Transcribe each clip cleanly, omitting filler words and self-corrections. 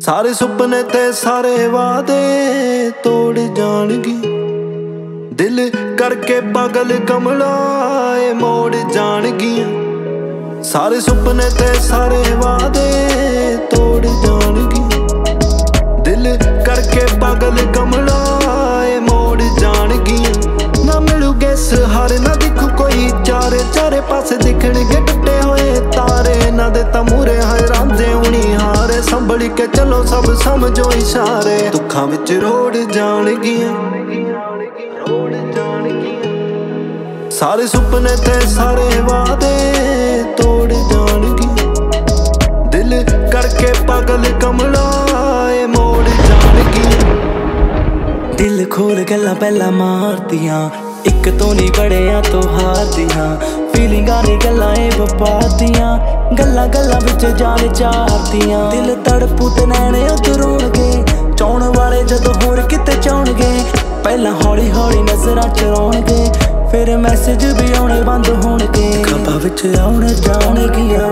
सारे सुपने ते सारे वादे तोड़ जाणगी। दिल करके पागल कमलाए मोड़ जाणगियां। सारे सुपने ते सारे वादे तोड़ जाणगी। दिल करके पागल कमलाए मोड़ जाणगियां। ना मिलूगे सहारे ना दिखू कोई चारे, चारे पासे दिखणगे टुटे होए तारे। ना दे तमूरे हैरांदे उनी हारे, संभल के चलो सब समझो इशारे। दुखां विच रोड़ जाणगियां। सारे सुपने ते सारे वादे तोड़ जाणगी। दिल करके पागल कमलाए मोड़ जाणगी। दिल खोल गल्लां पहला मारदियां, इक तो नहीं बड़िया तो हारदियां। फीलिंगां ने गल्लां वपारदियां, गल्लां गल्लां विच जान चारदियां। दिल तड़पू ते नैणे उतरोणगे, चाहण वाले जदों होर किते चाहणगे। पहला हौली हौली नज़रां चराउणगे, फिर मैसेज भी आउणे बंद होणगे। ख्वाबां विच आउण जाणगियां।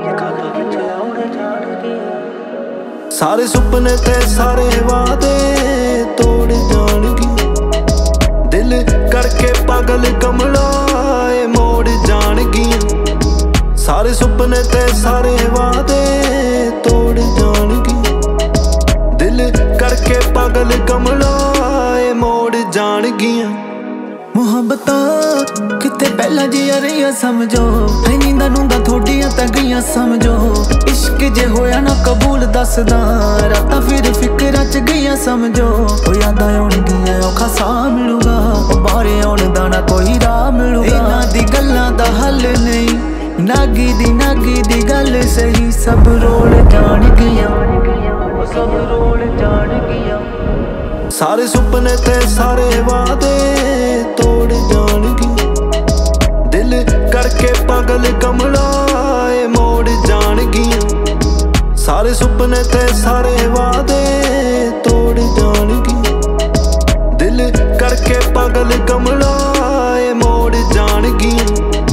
सारे सुपने ते सारे वादे तोड़ जाणगी। दिल करके पागल कमलाए मोड़ जाणगियां। सारे सुपने ते सारे वादे तोड़ जाणगी। दिल करके पागल कमलाए मोड़ जाणगियां। मुहब्बतां किते पहला जिया रहिया समझो, है नींदा नूंदा थोड़ियां तां गईयां समझो। इश्क जे होया ना कबूल दसदा, रातां फिर फिकरां च गईयां समझो। ओ यादां आउणगियां औखा साह मिलूगा, ओ बाहरे आउण दा ना कोई राह मिलूगा। इन्हां दी गल्लां दा हल नहीं, नागी दी गल सही। सब रोल जाणगियां, सब रोल जाणगियां। सारे सुपने ते सारे वादे तोड़ जाणगी। दिल करके पागल कमलाए मोड़ जाणगियां। सारे सुपने ते सारे वादे तोड़ जाणगी। दिल करके पागल कमलाए मोड़ जाणगियां।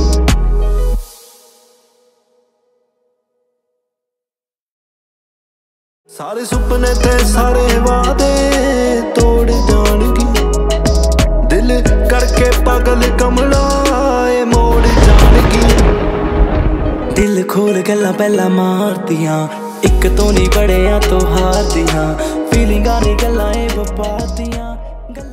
सारे सुपने ते सारे वादे तोड़ जाणगी। दिल करके पागल कमलाए मोड़ जाणगियां। दिल खोल गल्लां पहला मारदियां, इक तो नहीं बड़िया तो हारदियां। फीलिंगां ने गल्लां वपारदियां।